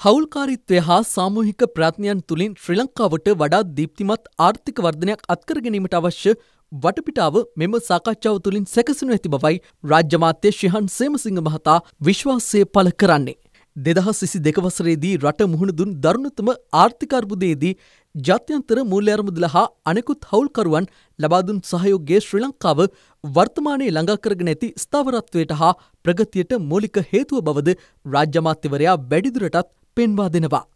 හවුල්කාරීත්වය හා සාමූහික ප්‍රයත්නයන් තුළින් ශ්‍රී ලංකාවට වඩාත් දීප්තිමත් ආර්ථික වර්ධනයක් අත්කර ගැනීමට අවශ්‍ය වටපිටාව මෙම සාකච්ඡාව තුළින් සැකසෙනු ඇති බවයි රාජ්‍ය මාත්‍ය ශිහන් සේමසිංහ මහතා විශ්වාසය පළ කරන්නේ. 2022 වසරේදී රට මුහුණ දුන් දරුණුතම ආර්ථික අර්බුදයේදී ජාත්‍යන්තර මූල්‍ය අරමුදල හා අනෙකුත් හවුල්කරුවන් ලබා දුන් සහයෝගය ශ්‍රී ලංකාව වර්තමානයේ ළඟා කරගෙන ඇති ස්ථාවරත්වයට හා ප්‍රගතියට මූලික හේතුව බවද රාජ්‍ය අමාත්‍යවරයා වැඩිදුරටත් පෙන්වා දෙනවා.